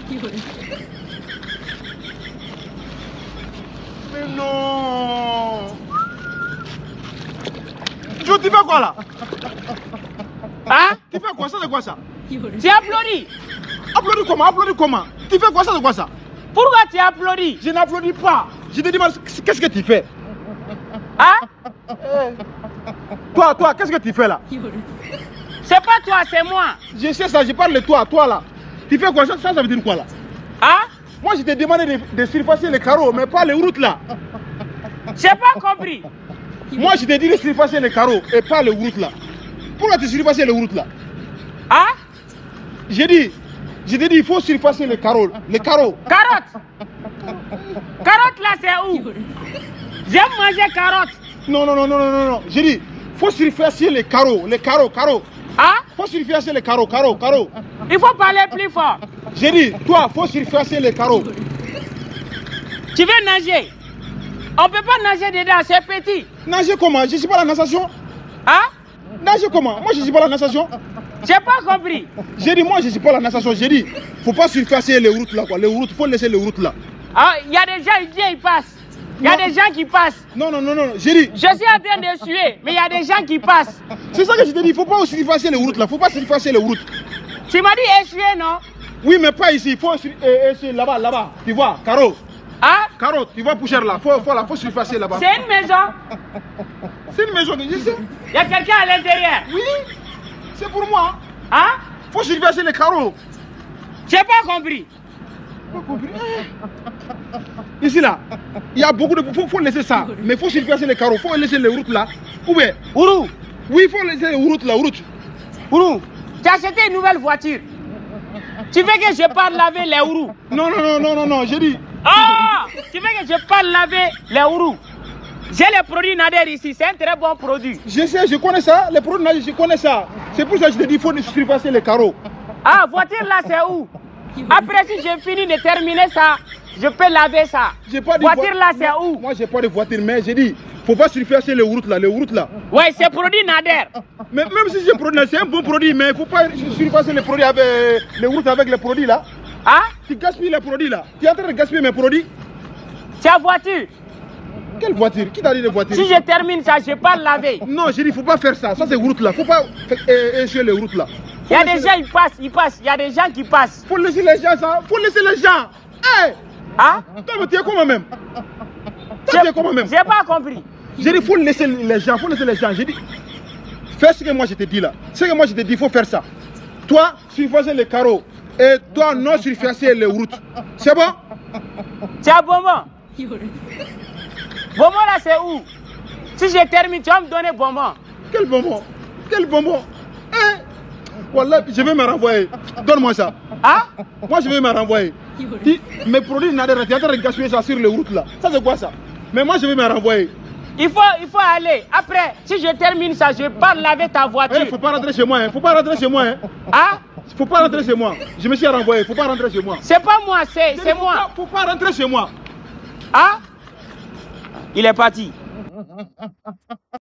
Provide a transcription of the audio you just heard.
Mais non. Jo, tu fais quoi là? Hein? Tu fais quoi? Ça c'est quoi ça? Tu applaudis. Applaudis comment? Applaudis comment? Tu fais quoi? Ça c'est quoi ça? Pourquoi tu applaudis? Je n'applaudis pas. Je te demande qu'est-ce que tu fais? Hein? Toi, qu'est-ce que tu fais là? C'est pas toi, c'est moi. Je sais ça, je parle de toi là. Tu fais quoi? Ça veut dire quoi là? Hein? Moi je t'ai demandé de surfacer les carreaux, mais pas les routes là. J'ai pas compris. Moi je t'ai dit de surfacer les carreaux et pas les routes là. Pourquoi tu surfaces les routes là? Hein? Je t'ai dit il faut surfacer les carreaux. Les carreaux. Carotte. Carotte là c'est où? J'aime manger carotte. Non. J'ai dit, faut surfacer les carreaux. Hein? Faut surfacer les carreaux. Il faut parler plus fort. J'ai dit, toi, faut surfacer les carreaux. Tu veux nager? On peut pas nager dedans, c'est petit. Nager comment? Je suis pas la natation. Hein? Nager comment? Moi, je suis pas la natation. J'ai pas compris. J'ai dit, moi, je suis pas la natation. J'ai dit, faut pas surfacer les routes là, quoi. Les routes, faut laisser les routes là. Ah, il y a des gens, ils passent. Il y a des gens qui passent. Non. J'ai dit. Je suis en train de suer, mais il y a des gens qui passent. C'est ça que je te dis, faut pas surfacer les routes là. Faut pas surfacer les routes. Tu m'as dit essuyer, non? Oui, mais pas ici. Il faut essuyer là-bas. Tu vois, carreau. Hein? Carreau, tu vois poussière là. Faut surfacer là-bas. C'est une maison. C'est une maison que je sais. Il y a quelqu'un à l'intérieur. Oui, c'est pour moi. Hein? Faut surfacer les carreaux. J'ai pas compris. Pas compris. Ici là, il y a beaucoup de... Faut laisser ça. Mais faut surfacer les carreaux. Faut laisser les routes là. Où est? Ourou. Oui, faut laisser les routes là. Ourou. Tu as acheté une nouvelle voiture. Tu veux que je parte laver les ourous? Non, j'ai dit. Ah! Tu veux que je parte laver les ourous? J'ai les produits Nader ici, c'est un très bon produit. Je sais, je connais ça. Les produits Nader, je connais ça. C'est pour ça que je te dis, il faut surfacer les carreaux. Ah, voiture là, c'est où? Après, si j'ai fini de terminer ça, je peux laver ça. Voiture là, c'est où? Moi, j'ai pas de voiture, mais j'ai dit, faut pas surfacer les routes là. Ouais, c'est produit Nader. Mais même si c'est un bon produit, mais il faut pas surfacer les produits avec les routes avec les produits là. Hein? Tu gaspilles les produits là. Tu es en train de gaspiller mes produits. C'est la voiture. Quelle voiture? Qui t'a dit de voiture? Si je termine ça, je peux laver. Non, j'ai dit, faut pas faire ça. Ça, c'est route là. Faut pas essuyer les routes là. Il y a des gens, ils passent. Il y a des gens qui passent. Faut laisser les gens, ça. Faut laisser les gens. Hé! Hein? Toi, tu es comment même? Toi, tu es comment même? J'ai pas compris. J'ai dit, faut laisser les gens. J'ai dit, fais ce que moi je te dis là. Ce que moi je te dis, il faut faire ça. Toi, surfacer les carreaux. Et toi, non surfacer les routes. C'est bon? C'est un bonbon. Bonbon là, c'est où? Si je termine, tu vas me donner bonbon. Quel bonbon? Eh? Voilà, je vais me renvoyer. Donne-moi ça. Hein? Moi, je vais me renvoyer. Mes produits Nader, tu es en train de gaspiller ça sur les routes là. Ça, c'est quoi ça? Mais moi, je vais me renvoyer. Il faut aller. Après, si je termine ça, je pars laver ta voiture. Faut pas rentrer chez moi. Faut pas rentrer chez moi. Hein? Faut pas rentrer chez moi. Je me suis renvoyé. Faut pas rentrer chez moi. C'est pas moi, c'est moi. Faut pas rentrer chez moi. Hein? Il est parti.